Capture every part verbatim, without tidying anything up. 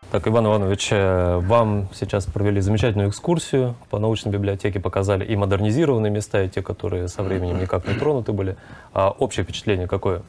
Так, Иван Иванович, э, вам сейчас провели замечательную экскурсию по научной библиотеке, показали и модернизированные места, и те, которые со временем никак не тронуты были. А общее впечатление какое?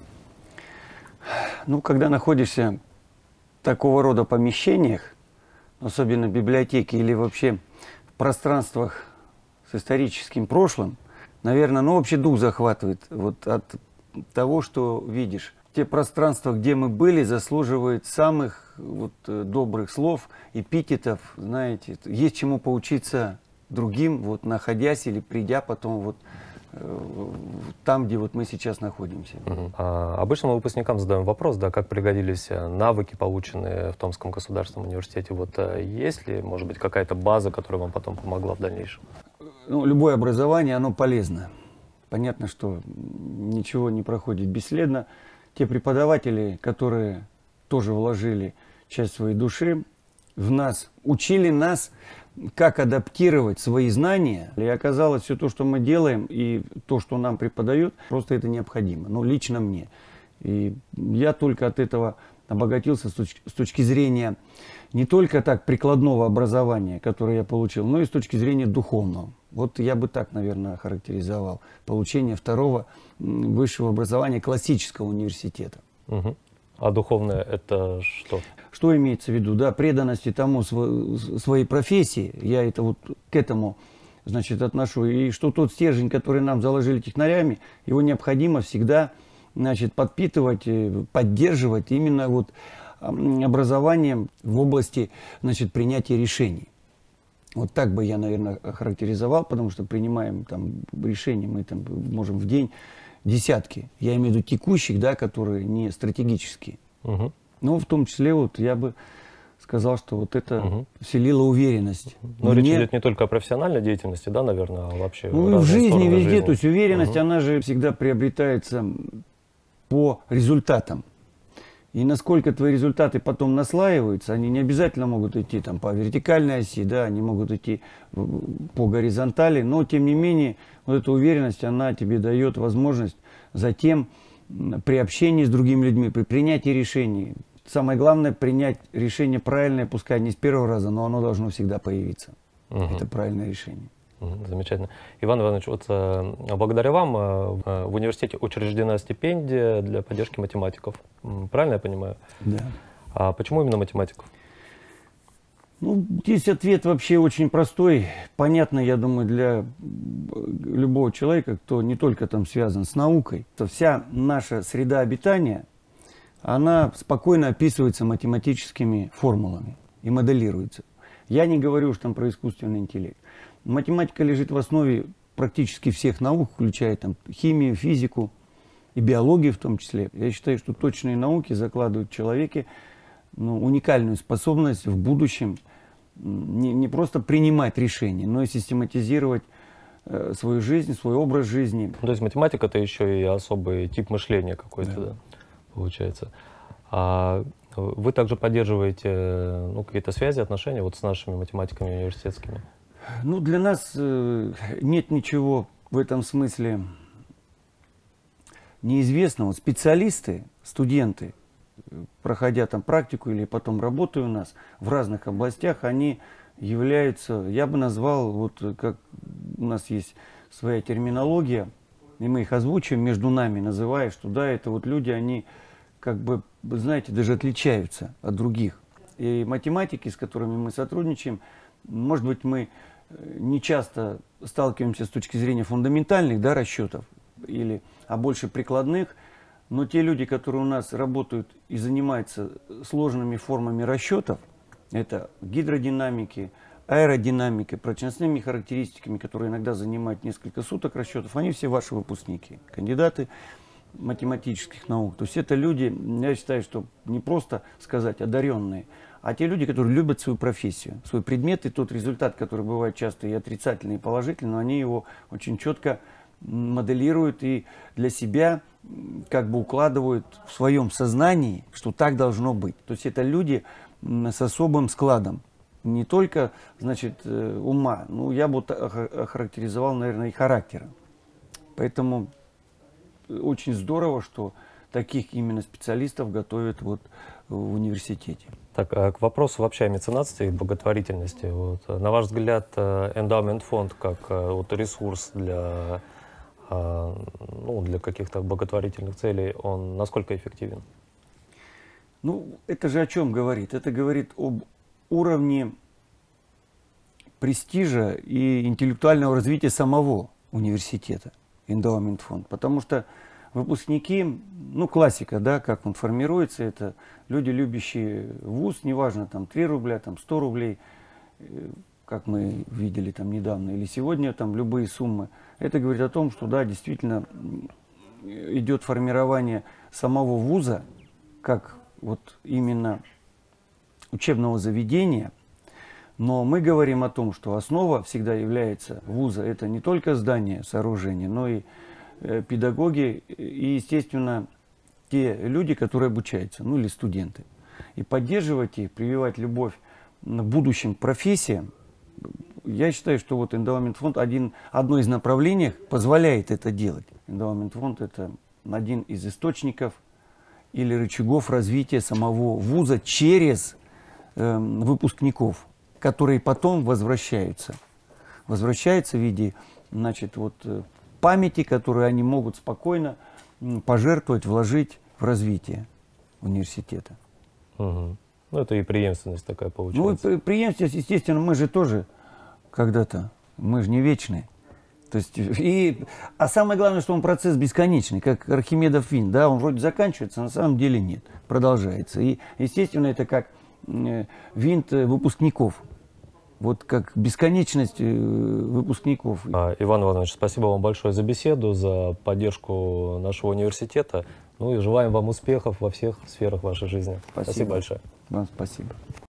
Ну, когда находишься в такого рода помещениях, особенно в библиотеке или вообще в пространствах с историческим прошлым, наверное, ну, общий дух захватывает вот от того, что видишь. Те пространства, где мы были, заслуживают самых вот, добрых слов, эпитетов, знаете. Есть чему поучиться другим, вот, находясь или придя потом вот, э, там, где вот мы сейчас находимся. Угу. А, обычно мы выпускникам задаем вопрос, да, как пригодились навыки, полученные в Томском государственном университете. Вот, есть ли, может быть, какая-то база, которая вам потом помогла в дальнейшем? Ну, любое образование, оно полезно. Понятно, что ничего не проходит бесследно. Те преподаватели, которые тоже вложили часть своей души в нас, учили нас, как адаптировать свои знания. И оказалось, все то, что мы делаем, и то, что нам преподают, просто это необходимо. Ну, лично мне. И я только от этого обогатился с точки, с точки зрения не только так прикладного образования, которое я получил, но и с точки зрения духовного. Вот я бы так, наверное, характеризовал получение второго высшего образования классического университета. Угу. А духовное это что? Что имеется в виду? Да, преданности тому своей профессии, я это вот к этому, значит, отношу. И что тот стержень, который нам заложили технарями, его необходимо всегда, значит, подпитывать, поддерживать именно вот образованием в области, значит, принятия решений. Вот так бы я, наверное, характеризовал, потому что принимаем там решения, мы там можем в день десятки. Я имею в виду текущих, да, которые не стратегические. Угу. Но в том числе вот я бы сказал, что вот это угу. вселило уверенность. Но Мне... речь идет не только о профессиональной деятельности, да, наверное, а вообще ну, в жизни везде, жизни. То есть уверенность, угу. она же всегда приобретается по результатам. И насколько твои результаты потом наслаиваются, они не обязательно могут идти там, по вертикальной оси, да, они могут идти по горизонтали, но тем не менее вот эта уверенность, она тебе дает возможность затем при общении с другими людьми, при принятии решений, самое главное принять решение правильное, пускай не с первого раза, но оно должно всегда появиться. Угу. Это правильное решение. Замечательно. Иван Иванович, вот э, благодаря вам э, в университете учреждена стипендия для поддержки математиков. Правильно я понимаю? Да. А почему именно математиков? Ну, здесь ответ вообще очень простой. Понятно, я думаю, для любого человека, кто не только там связан с наукой. То вся наша среда обитания, она спокойно описывается математическими формулами и моделируется. Я не говорю уж там про искусственный интеллект. Математика лежит в основе практически всех наук, включая там химию, физику и биологию в том числе. Я считаю, что точные науки закладывают в человеке ну, уникальную способность в будущем не, не просто принимать решения, но и систематизировать э, свою жизнь, свой образ жизни. То есть математика — это еще и особый тип мышления какой-то, да. Да, получается. А вы также поддерживаете ну, какие-то связи, отношения вот с нашими математиками университетскими? Ну, для нас э, нет ничего в этом смысле неизвестного. Специалисты, студенты, проходя там практику или потом работая у нас в разных областях, они являются, я бы назвал, вот как у нас есть своя терминология, и мы их озвучиваем между нами, называя, что да, это вот люди, они как бы, знаете, даже отличаются от других. И математики, с которыми мы сотрудничаем, может быть, мы не часто сталкиваемся с точки зрения фундаментальных да, расчетов, или, а больше прикладных, но те люди, которые у нас работают и занимаются сложными формами расчетов, это гидродинамики, аэродинамики, прочностными характеристиками, которые иногда занимают несколько суток расчетов, они все ваши выпускники, кандидаты математических наук. То есть это люди, я считаю, что не просто сказать одаренные, а те люди, которые любят свою профессию, свой предмет, и тот результат, который бывает часто и отрицательный, и положительный, но они его очень четко моделируют и для себя как бы укладывают в своем сознании, что так должно быть. То есть это люди с особым складом, не только, значит, ума, ну я бы охарактеризовал, наверное, и характера. Поэтому очень здорово, что таких именно специалистов готовят вот в университете. Так, а к вопросу вообще о меценатстве и благотворительности. Вот, на ваш взгляд, эндаумент фонд как вот, ресурс для, ну, для каких-то благотворительных целей, он насколько эффективен? Ну, это же о чем говорит? Это говорит об уровне престижа и интеллектуального развития самого университета, эндаумент фонд. Потому что выпускники, ну, классика, да, как он формируется, это люди, любящие вуз, неважно, там, три рубля, там, сто рублей, как мы видели там недавно, или сегодня, там, любые суммы. Это говорит о том, что, да, действительно идет формирование самого вуза, как вот именно учебного заведения. Но мы говорим о том, что основа всегда является вуза. Это не только здание, сооружение, но и э, педагоги и, естественно, те люди, которые обучаются, ну или студенты. И поддерживать их, прививать любовь к будущим профессиям, я считаю, что вот эндаумент фонд один, одно из направлений позволяет это делать. Эндаумент фонд это один из источников или рычагов развития самого вуза через э, выпускников, которые потом возвращаются. Возвращаются в виде, значит, вот, памяти, которую они могут спокойно пожертвовать, вложить в развитие университета. Угу. Ну, это и преемственность такая получается. Ну, преемственность, естественно, мы же тоже когда-то, мы же не вечные. То есть, и, а самое главное, что он процесс бесконечный, как Архимедов винт, да, он вроде заканчивается, а на самом деле нет, продолжается. И, естественно, это как э, винт выпускников, вот как бесконечность э, выпускников. А, Иван Иванович, спасибо вам большое за беседу, за поддержку нашего университета. Ну и желаем вам успехов во всех сферах вашей жизни. Спасибо, спасибо большое. Вам спасибо.